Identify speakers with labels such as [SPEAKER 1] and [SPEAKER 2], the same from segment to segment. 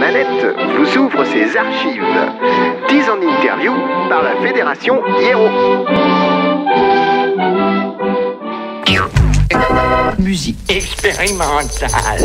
[SPEAKER 1] Manette vous ouvre ses archives. 10 en interview par la Fédération Hiero.
[SPEAKER 2] Musique expérimentale.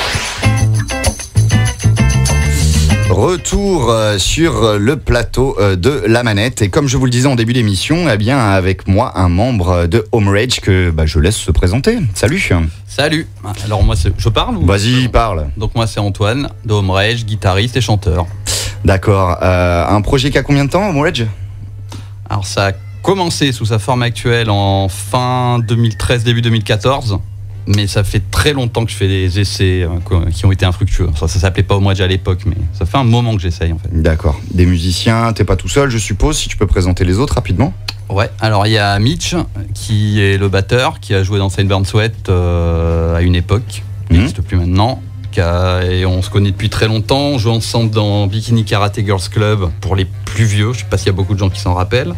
[SPEAKER 3] Retour sur le plateau de La Manette. Et comme je vous le disais en début d'émission, eh bien, avec moi, un membre de Home Rage que je laisse se présenter. Salut.
[SPEAKER 4] Salut. Alors moi, je parle ou...
[SPEAKER 3] Vas-y, parle.
[SPEAKER 4] Donc moi, c'est Antoine, de Home Rage, guitariste et chanteur.
[SPEAKER 3] D'accord. Un projet qui a combien de temps, Home Rage ?
[SPEAKER 4] Alors ça a commencé sous sa forme actuelle en fin 2013, début 2014. Mais ça fait très longtemps que je fais des essais qui ont été infructueux. Ça s'appelait pas Home Rage à l'époque, mais ça fait un moment que j'essaye en fait.
[SPEAKER 3] D'accord. Des musiciens, t'es pas tout seul, je suppose, si tu peux présenter les autres rapidement.
[SPEAKER 4] Ouais, alors il y a Mitch, qui est le batteur, qui a joué dans Saint Burn Sweat à une époque, qui n'existe plus maintenant. Et on se connaît depuis très longtemps, on joue ensemble dans Bikini Karate Girls Club pour les plus vieux, je sais pas s'il y a beaucoup de gens qui s'en rappellent.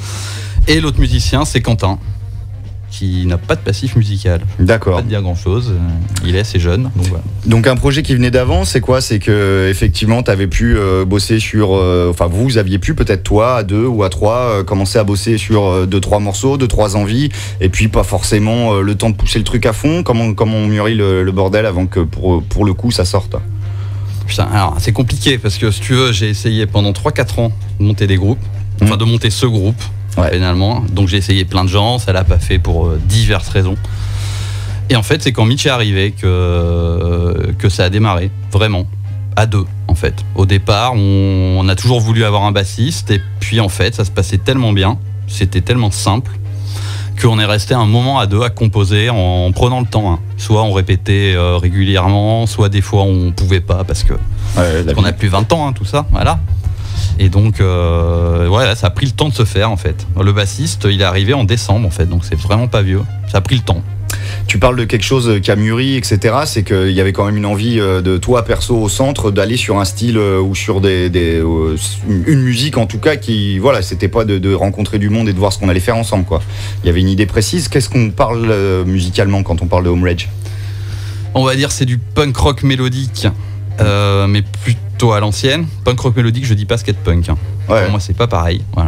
[SPEAKER 4] Et l'autre musicien, c'est Quentin, qui n'a pas de passif musical.
[SPEAKER 3] D'accord.
[SPEAKER 4] Pas de dire grand chose, il est assez jeune. Donc, voilà.
[SPEAKER 3] Donc un projet qui venait d'avant, c'est quoi ? C'est que effectivement tu avais pu bosser sur... vous aviez pu peut-être toi, à 2 ou à 3, commencer à bosser sur 2-3 morceaux, 2-3 envies, et puis pas forcément le temps de pousser le truc à fond. Comment on mûrit le bordel avant que pour le coup ça sorte ?
[SPEAKER 4] Putain, alors c'est compliqué, parce que si tu veux, j'ai essayé pendant 3-4 ans de monter des groupes, de monter ce groupe. Ouais. Finalement, donc j'ai essayé plein de gens, ça l'a pas fait pour diverses raisons. Et en fait, c'est quand Mitch est arrivé que ça a démarré, vraiment, à 2 en fait. Au départ, on a toujours voulu avoir un bassiste, et puis en fait, ça se passait tellement bien, c'était tellement simple, qu'on est resté un moment à 2 à composer en prenant le temps. Soit on répétait régulièrement, soit des fois on pouvait pas parce qu'on a plus 20 ans, tout ça, voilà. Et donc, ça a pris le temps de se faire en fait. Le bassiste, il est arrivé en décembre en fait, donc c'est vraiment pas vieux. Ça a pris le temps.
[SPEAKER 3] Tu parles de quelque chose qui a mûri, etc. C'est qu'il y avait quand même une envie de toi perso au centre d'aller sur un style ou sur une musique en tout cas qui, c'était pas de rencontrer du monde et de voir ce qu'on allait faire ensemble quoi. Il y avait une idée précise. Qu'est-ce qu'on parle musicalement quand on parle de Home Rage ?
[SPEAKER 4] On va dire c'est du punk rock mélodique. Mais plutôt à l'ancienne. Punk rock mélodique, je dis pas skate punk. Ouais. Pour moi, c'est pas pareil. Voilà.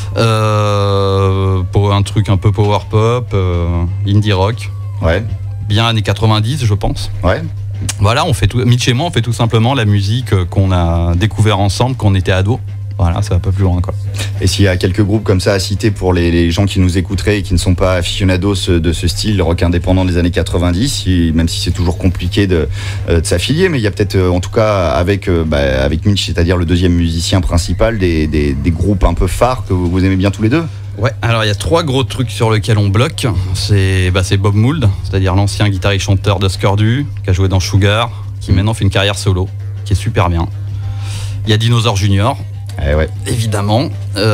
[SPEAKER 4] Pour un truc un peu power pop, indie rock.
[SPEAKER 3] Ouais.
[SPEAKER 4] Bien années 90, je pense.
[SPEAKER 3] Ouais.
[SPEAKER 4] Voilà, Mitch et moi, on fait tout simplement la musique qu'on a découvert ensemble quand on était ados. Voilà, ça va pas plus loin quoi.
[SPEAKER 3] Et s'il y a quelques groupes comme ça à citer pour les gens qui nous écouteraient et qui ne sont pas aficionados de ce style rock indépendant des années 90, même si c'est toujours compliqué de s'affilier, mais il y a peut-être en tout cas avec Mitch, c'est-à-dire le deuxième musicien principal, des groupes un peu phares que vous aimez bien tous les deux.
[SPEAKER 4] Ouais, alors il y a 3 gros trucs sur lesquels on bloque. C'est Bob Mould, c'est-à-dire l'ancien guitariste chanteur d'Oscordu, qui a joué dans Sugar, qui maintenant fait une carrière solo, qui est super bien. Il y a Dinosaur Junior, évidemment,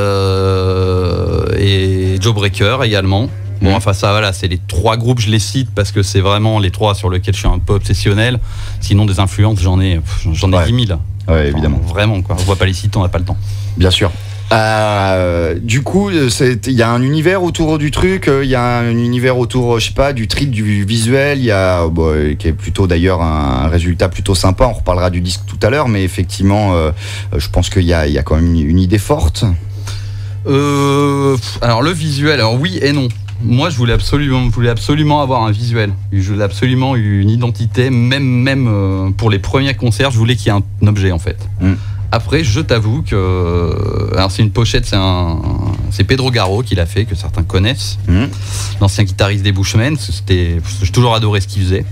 [SPEAKER 4] et Joe Breaker également. Bon, enfin ça, c'est les 3 groupes, je les cite parce que c'est vraiment les 3 sur lesquels je suis un peu obsessionnel. Sinon des influences, j'en ai 10 000.
[SPEAKER 3] Ouais, évidemment.
[SPEAKER 4] Vraiment quoi, on voit pas les citer, on n'a pas le temps.
[SPEAKER 3] Bien sûr. Du coup, il y a un univers autour du truc, il y a un univers autour, je sais pas, du trip, du visuel, il y a qui est plutôt d'ailleurs un résultat plutôt sympa. On reparlera du disque tout à l'heure, mais effectivement, je pense qu'il y a quand même une idée forte.
[SPEAKER 4] Alors le visuel, alors oui et non. Moi, je voulais absolument avoir un visuel. Je voulais absolument une identité, même pour les premiers concerts, je voulais qu'il y ait un objet en fait. Après, je t'avoue que... Alors, c'est une pochette, c'est Pedro Garro qui l'a fait, que certains connaissent. L'ancien guitariste des Bushmen. J'ai toujours adoré ce qu'il faisait.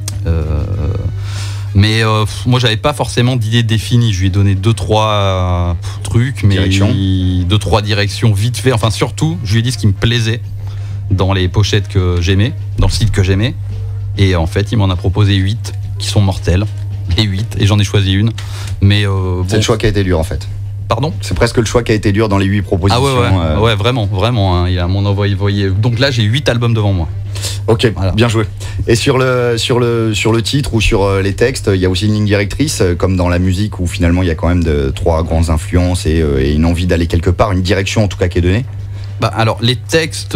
[SPEAKER 4] Mais moi, j'avais pas forcément d'idée définie. Je lui ai donné 2-3 trucs, mais 2-3 directions vite fait. Enfin, surtout, je lui ai dit ce qui me plaisait dans les pochettes que j'aimais, dans le style que j'aimais. Et en fait, il m'en a proposé 8 qui sont mortels. Les 8, et j'en ai choisi une. Mais
[SPEAKER 3] c'est le choix qui a été dur en fait.
[SPEAKER 4] Pardon ?
[SPEAKER 3] C'est presque le choix qui a été dur dans les 8 propositions.
[SPEAKER 4] Ouais, vraiment. Il a mon envoyé. Donc là, j'ai 8 albums devant moi.
[SPEAKER 3] Ok, voilà. Bien joué. Et sur le titre ou sur les textes, il y a aussi une ligne directrice, comme dans la musique où finalement il y a quand même 3 grandes influences et une envie d'aller quelque part, une direction en tout cas qui est donnée.
[SPEAKER 4] Alors les textes.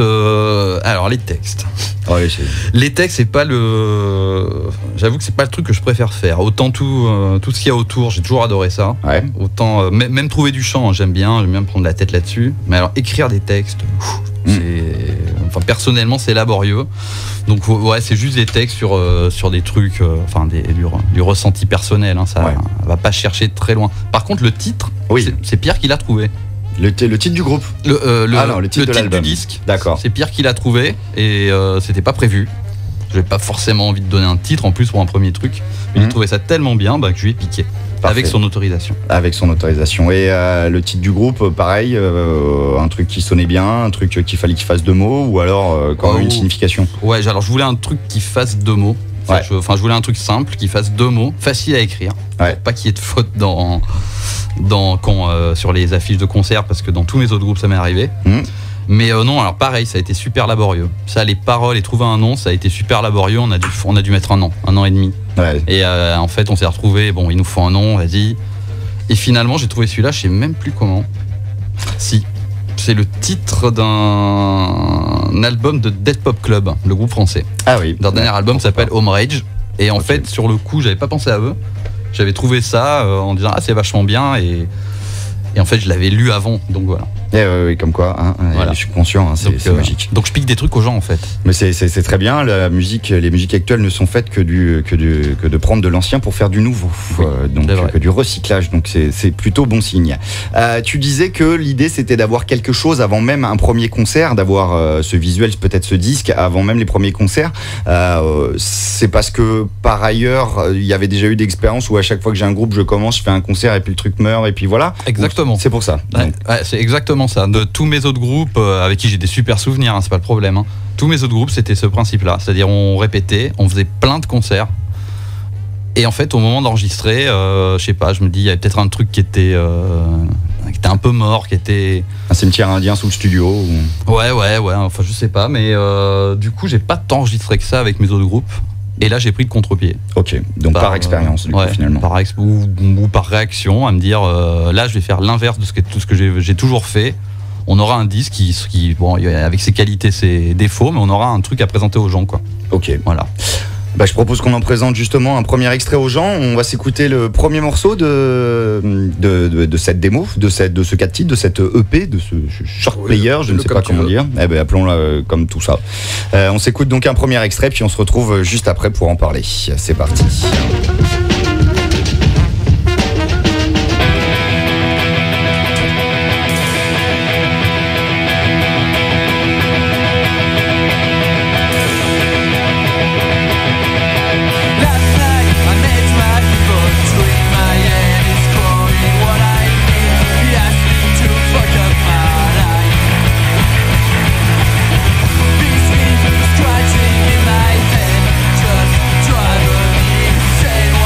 [SPEAKER 3] Ouais,
[SPEAKER 4] les textes, c'est pas j'avoue que c'est pas le truc que je préfère faire. Autant tout ce qu'il y a autour, j'ai toujours adoré ça.
[SPEAKER 3] Ouais.
[SPEAKER 4] Autant même trouver du chant, j'aime bien me prendre la tête là-dessus. Mais alors écrire des textes, personnellement c'est laborieux. Donc ouais, c'est juste des textes sur des trucs, du ressenti personnel. Hein, ça va pas chercher très loin. Par contre, le titre, c'est Pierre qui l'a trouvé.
[SPEAKER 3] Le titre du groupe.
[SPEAKER 4] Le
[SPEAKER 3] titre de l'album.
[SPEAKER 4] Du disque.
[SPEAKER 3] D'accord.
[SPEAKER 4] C'est Pierre qui l'a trouvé et c'était pas prévu. J'avais pas forcément envie de donner un titre en plus pour un premier truc. Mais il trouvait ça tellement bien que je lui ai piqué. Parfait. Avec son autorisation.
[SPEAKER 3] Avec son autorisation. Et le titre du groupe, pareil, un truc qui sonnait bien, un truc qu'il fallait qu'il fasse 2 mots ou alors quand même une signification.
[SPEAKER 4] Ouais, alors je voulais un truc qui fasse 2 mots. Ouais. Je voulais un truc simple qui fasse 2 mots, facile à écrire. Ouais. Pour pas qu'il y ait de faute sur les affiches de concert, parce que dans tous mes autres groupes ça m'est arrivé. Mais non, alors pareil, ça a été super laborieux. Ça, les paroles et trouver un nom, ça a été super laborieux. On a dû mettre un an et demi. Ouais. Et en fait, on s'est retrouvés, il nous faut un nom, vas-y. Et finalement, j'ai trouvé celui-là, je sais même plus comment. Si, c'est le titre d'un album de Dead Pop Club, le groupe français.
[SPEAKER 3] Ah oui.
[SPEAKER 4] Leur dernier album s'appelle Home Rage. Et en fait, sur le coup, j'avais pas pensé à eux. J'avais trouvé ça en disant c'est vachement bien et en fait je l'avais lu avant, donc voilà.
[SPEAKER 3] Et comme quoi, voilà. Je suis conscient, c'est magique.
[SPEAKER 4] Donc je pique des trucs aux gens en fait.
[SPEAKER 3] Mais c'est très bien. Les musiques actuelles ne sont faites que de prendre de l'ancien pour faire du nouveau, donc que du recyclage. Donc c'est plutôt bon signe. Tu disais que l'idée c'était d'avoir quelque chose avant même un premier concert, d'avoir ce visuel, peut-être ce disque avant même les premiers concerts. C'est parce que par ailleurs il y avait déjà eu d'expériences où à chaque fois que j'ai un groupe, je commence, je fais un concert et puis le truc meurt et puis voilà.
[SPEAKER 4] Exactement.
[SPEAKER 3] C'est pour ça.
[SPEAKER 4] Ouais, c'est exactement ça. De tous mes autres groupes avec qui j'ai des super souvenirs, c'est pas le problème. Tous mes autres groupes, c'était ce principe-là. C'est-à-dire, on répétait, on faisait plein de concerts. Et en fait, au moment d'enregistrer, je sais pas, je me dis, il y avait peut-être un truc qui était un peu mort, qui était...
[SPEAKER 3] Un cimetière indien sous le studio ou...
[SPEAKER 4] Ouais, enfin, je sais pas. Mais du coup, j'ai pas tant enregistré que ça avec mes autres groupes. Et là, j'ai pris le contre-pied.
[SPEAKER 3] Ok, donc par expérience, du coup, finalement.
[SPEAKER 4] Ou par réaction, à me dire, là, je vais faire l'inverse de tout ce que j'ai toujours fait. On aura un disque qui avec ses qualités, ses défauts, mais on aura un truc à présenter aux gens, quoi.
[SPEAKER 3] Ok.
[SPEAKER 4] Voilà.
[SPEAKER 3] Je propose qu'on en présente justement un premier extrait aux gens. On va s'écouter le premier morceau de cette démo, de ce 4 titres, de cette EP, de ce short player, je ne sais pas comment dire. Appelons-la comme tout ça. On s'écoute donc un premier extrait, puis on se retrouve juste après pour en parler. C'est parti.
[SPEAKER 5] Scratching in my head, just driving me insane.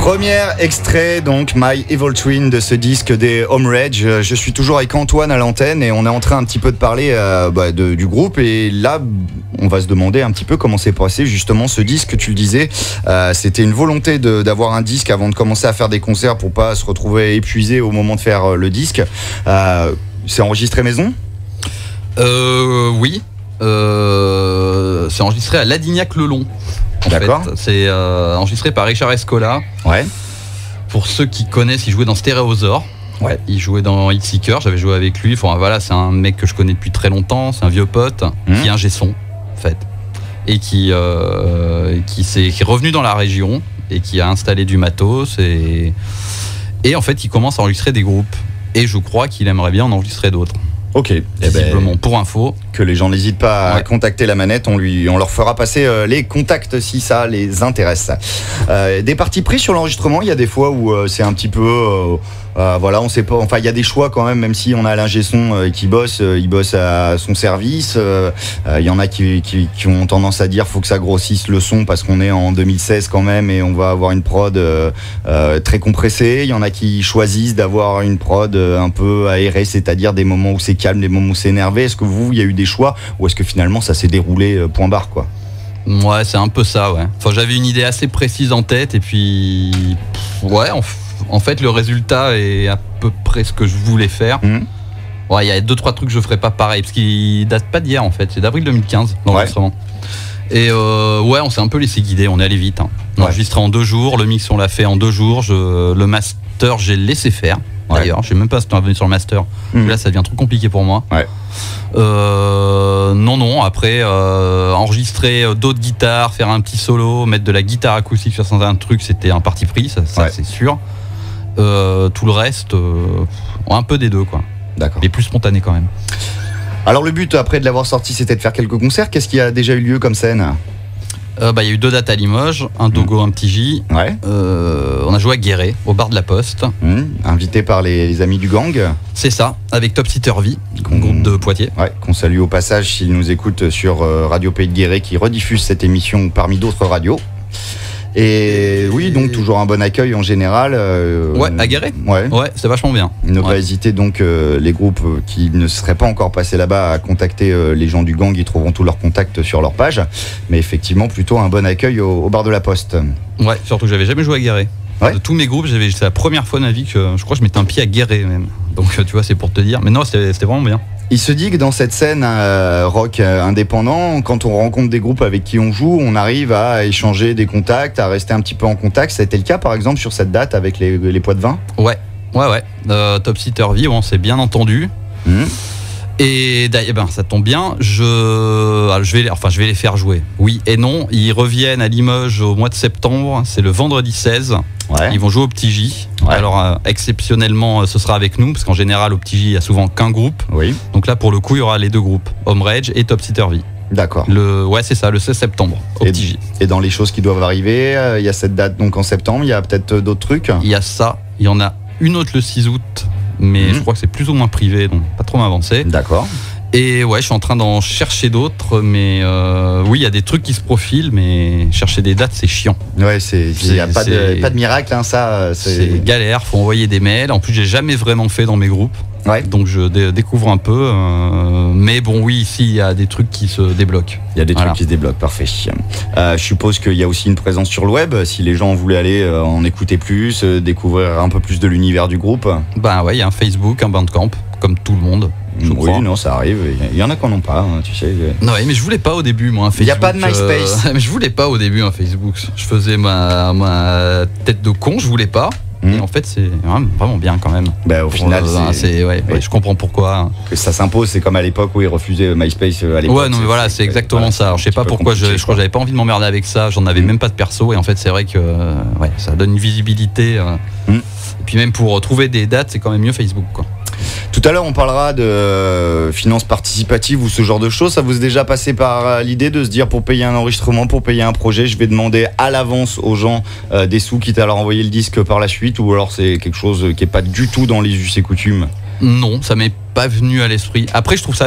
[SPEAKER 3] Premier extrait, donc My Evil Twin de ce disque des Home Rage. Je suis toujours avec Antoine à l'antenne et on est en train un petit peu de parler du groupe. Et là, on va se demander un petit peu comment s'est passé justement ce disque. Tu le disais, c'était une volonté d'avoir un disque avant de commencer à faire des concerts pour pas se retrouver épuisé au moment de faire le disque. C'est enregistré maison ?
[SPEAKER 4] Oui. C'est enregistré à Ladignac-le-Long.
[SPEAKER 3] D'accord.
[SPEAKER 4] C'est enregistré par Richard Escola.
[SPEAKER 3] Ouais.
[SPEAKER 4] Pour ceux qui connaissent, il jouait dans Stéréosaure. Ouais. Il jouait dans Hitseeker, j'avais joué avec lui. Enfin, voilà, c'est un mec que je connais depuis très longtemps, c'est un vieux pote qui est ingé son, en fait. Et qui est revenu dans la région et qui a installé du matos. Et en fait, il commence à enregistrer des groupes. Et je crois qu'il aimerait bien en enregistrer d'autres.
[SPEAKER 3] Ok.
[SPEAKER 4] Visiblement, pour info.
[SPEAKER 3] Que les gens n'hésitent pas à contacter la manette, on leur fera passer les contacts si ça les intéresse. Des parties prises sur l'enregistrement, il y a des fois où c'est un petit peu... voilà, on sait pas. Enfin, il y a des choix quand même si on a l'ingé son qui bosse, il bosse à son service. Il y en a qui ont tendance à dire faut que ça grossisse le son parce qu'on est en 2016 quand même et on va avoir une prod très compressée. Il y en a qui choisissent d'avoir une prod un peu aérée, c'est-à-dire des moments où c'est calme, des moments où c'est énervé. Est-ce que il y a eu des choix ou est-ce que finalement ça s'est déroulé point barre quoi?
[SPEAKER 4] Ouais, c'est un peu ça, ouais. Enfin, j'avais une idée assez précise en tête et puis ouais, en fait, le résultat est à peu près ce que je voulais faire. Ouais, il y a 2-3 trucs que je ferais pas pareil parce qu'ils datent pas d'hier en fait, c'est d'avril 2015 l'enregistrement. Et ouais, on s'est un peu laissé guider, on est allé vite. On a enregistré en 2 jours, le mix on l'a fait en 2 jours, le master j'ai laissé faire. D'ailleurs, je sais même pas si tu es revenu sur le master. Là, ça devient trop compliqué pour moi. Non, après, enregistrer d'autres guitares, faire un petit solo, mettre de la guitare acoustique sur certains trucs, c'était un parti pris, ça c'est sûr. Tout le reste, un peu des deux, quoi.
[SPEAKER 3] D'accord.
[SPEAKER 4] Mais plus spontané quand même.
[SPEAKER 3] Alors, le but, après de l'avoir sorti, c'était de faire quelques concerts. Qu'est-ce qui a déjà eu lieu comme scène ?
[SPEAKER 4] Il y a eu 2 dates à Limoges, un Dogo, un petit J. On a joué à Guéret, au bar de la Poste.
[SPEAKER 3] Invité par les amis du gang.
[SPEAKER 4] C'est ça, avec Top Sitter V, groupe de Poitiers. Ouais,
[SPEAKER 3] qu'on salue au passage s'ils nous écoutent sur Radio Pays de Guéret qui rediffuse cette émission parmi d'autres radios. Et oui, donc toujours un bon accueil en général.
[SPEAKER 4] Ouais, à Guéret. Ouais, c'est vachement bien.
[SPEAKER 3] Ne pas hésiter donc les groupes qui ne seraient pas encore passés là-bas à contacter les gens du gang, ils trouveront tous leurs contacts sur leur page. Mais effectivement, plutôt un bon accueil au bar de la Poste.
[SPEAKER 4] Ouais, surtout que j'avais jamais joué à Guéret. De tous mes groupes, c'est la première fois de ma vie que je crois que je mettais un pied à Guéret même. Donc tu vois, c'est pour te dire. Mais non, c'était vraiment bien.
[SPEAKER 3] Il se dit que dans cette scène rock indépendant, quand on rencontre des groupes avec qui on joue, on arrive à échanger des contacts, à rester un petit peu en contact. Ça a été le cas par exemple sur cette date avec les poids de vin ?
[SPEAKER 4] Ouais. Top Sitter V, on s'est bien entendu. Et d'ailleurs, ça tombe bien, je vais les faire jouer. Oui et non, ils reviennent à Limoges au mois de septembre, c'est le vendredi 16. Ils vont jouer au Petit J. Alors exceptionnellement, ce sera avec nous, parce qu'en général au Petit J, il y a souvent qu'un groupe. Donc là, pour le coup, il y aura les 2 groupes, Home Rage et Top Sitter V.
[SPEAKER 3] D'accord.
[SPEAKER 4] C'est ça, le 16 septembre, au Petit J.
[SPEAKER 3] Et dans les choses qui doivent arriver, il y a cette date donc en septembre, il y a peut-être d'autres trucs ?
[SPEAKER 4] Il y a ça, il y en a une autre le 6 août, mais je crois que c'est plus ou moins privé, donc pas trop m'avancer.
[SPEAKER 3] D'accord.
[SPEAKER 4] Et ouais, je suis en train d'en chercher d'autres, mais oui, il y a des trucs qui se profilent, mais chercher des dates, c'est chiant.
[SPEAKER 3] Ouais, il n'y a pas de miracle, hein, ça.
[SPEAKER 4] C'est galère, faut envoyer des mails. En plus, j'ai jamais vraiment fait dans mes groupes. Donc je découvre un peu. Mais bon, oui, ici, il y a des trucs qui se débloquent.
[SPEAKER 3] Il y a des trucs qui se débloquent, parfait. Je suppose qu'il y a aussi une présence sur le web, si les gens voulaient aller en écouter plus, découvrir un peu plus de l'univers du groupe.
[SPEAKER 4] Ouais, il y a un Facebook, un Bandcamp, comme tout le monde.
[SPEAKER 3] Oui, non, ça arrive. Il y en a qui n'en ont pas, hein, tu sais.
[SPEAKER 4] Non, mais je voulais pas au début, moi, un Facebook.
[SPEAKER 3] Il n'y a pas de MySpace.
[SPEAKER 4] Mais je voulais pas au début un Facebook. Je faisais ma tête de con, je voulais pas. Et en fait, c'est vraiment bien quand même.
[SPEAKER 3] Au final,
[SPEAKER 4] je comprends pourquoi.
[SPEAKER 3] Que ça s'impose, c'est comme à l'époque où ils refusaient MySpace à l'époque.
[SPEAKER 4] Ouais, non, mais voilà, c'est exactement ça. Alors, je sais pas pourquoi, je crois que j'avais pas envie de m'emmerder avec ça. J'en avais même pas de perso. Et en fait, c'est vrai que ça donne une visibilité. Et puis même pour trouver des dates, c'est quand même mieux Facebook, quoi.
[SPEAKER 3] Tout à l'heure, on parlera de finances participatives ou ce genre de choses. Ça vous est déjà passé par l'idée de se dire pour payer un enregistrement, pour payer un projet, je vais demander à l'avance aux gens des sous, quitte à leur envoyer le disque par la suite, ou alors c'est quelque chose qui n'est pas du tout dans les us et coutumes ?
[SPEAKER 4] Non, ça m'est pas venu à l'esprit. Après, je trouve ça bien.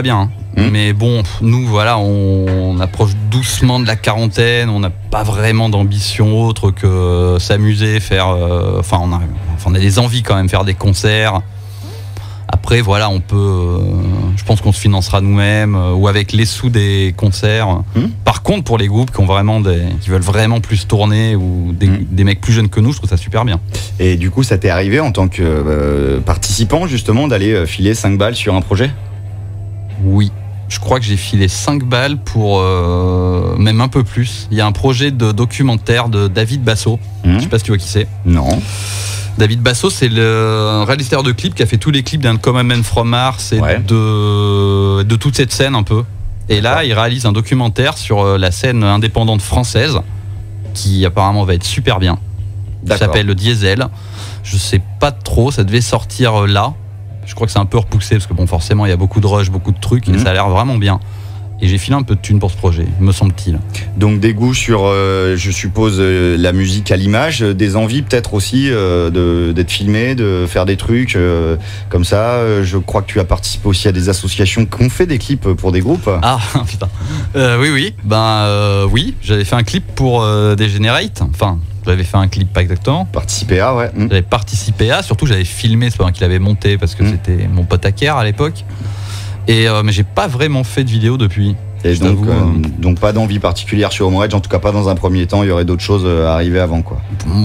[SPEAKER 4] Mais bon, nous, voilà, on approche doucement de la quarantaine. On n'a pas vraiment d'ambition autre que s'amuser, faire. Enfin, on a des envies quand même, faire des concerts. Après, voilà, on peut. Je pense qu'on se financera nous-mêmes ou avec les sous des concerts. Par contre, pour les groupes qui veulent vraiment plus tourner ou des mecs plus jeunes que nous, je trouve ça super bien.
[SPEAKER 3] Et du coup, ça t'est arrivé en tant que participant, justement, d'aller filer 5 balles sur un projet ?
[SPEAKER 4] Oui. Je crois que j'ai filé 5 balles pour même un peu plus. Il y a un projet de documentaire de David Basso. Je sais pas si tu vois qui c'est.
[SPEAKER 3] Non.
[SPEAKER 4] David Basso, c'est le réalisateur de clips qui a fait tous les clips d'Uncommon Man from Mars et de toute cette scène un peu. Et là, il réalise un documentaire sur la scène indépendante française qui apparemment va être super bien. Ça s'appelle Le Diesel. Je sais pas trop, ça devait sortir là. Je crois que c'est un peu repoussé parce que bon, forcément, il y a beaucoup de rush, beaucoup de trucs et ça a l'air vraiment bien. Et j'ai filé un peu de thunes pour ce projet, me semble-t-il. Donc
[SPEAKER 3] des goûts sur, je suppose, la musique à l'image, des envies peut-être aussi d'être filmé, de faire des trucs comme ça. Je crois que tu as participé aussi à des associations qui ont fait des clips pour des groupes.
[SPEAKER 4] Ah putain. Oui. Oui, j'avais fait un clip pour Degenerate. Enfin, j'avais fait un clip pas exactement.
[SPEAKER 3] Participé à, ouais.
[SPEAKER 4] J'avais participé à, surtout j'avais filmé, c'est pas moi qui l'avais monté parce que c'était mon pote Aker à l'époque. Mais j'ai pas vraiment fait de vidéo depuis.
[SPEAKER 3] Et donc pas d'envie particulière sur Home Rage, en tout cas pas dans un premier temps, il y aurait d'autres choses à arriver avant quoi.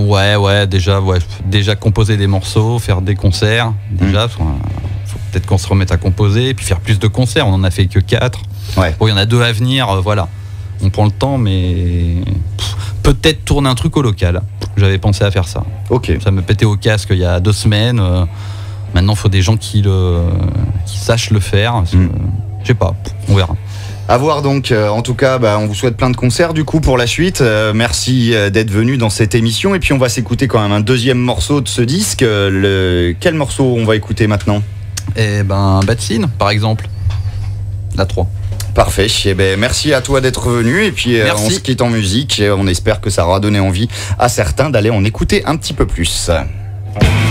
[SPEAKER 4] Déjà composer des morceaux, faire des concerts, déjà, faut peut-être qu'on se remette à composer, et puis faire plus de concerts, on en a fait que 4. Bon, il y en a 2 à venir, voilà. On prend le temps, mais peut-être tourner un truc au local. J'avais pensé à faire ça. Ça me pétait au casque il y a 2 semaines. Maintenant, il faut des gens qui sachent le faire. Je sais pas, on verra.
[SPEAKER 3] À voir donc, en tout cas, on vous souhaite plein de concerts du coup pour la suite. Merci d'être venu dans cette émission. Et puis on va s'écouter quand même un deuxième morceau de ce disque. Quel morceau on va écouter maintenant ?
[SPEAKER 4] Bad Scene, par exemple. La 3.
[SPEAKER 3] Parfait, merci à toi d'être venu. Et puis on se quitte en musique. On espère que ça aura donné envie à certains d'aller en écouter un petit peu plus.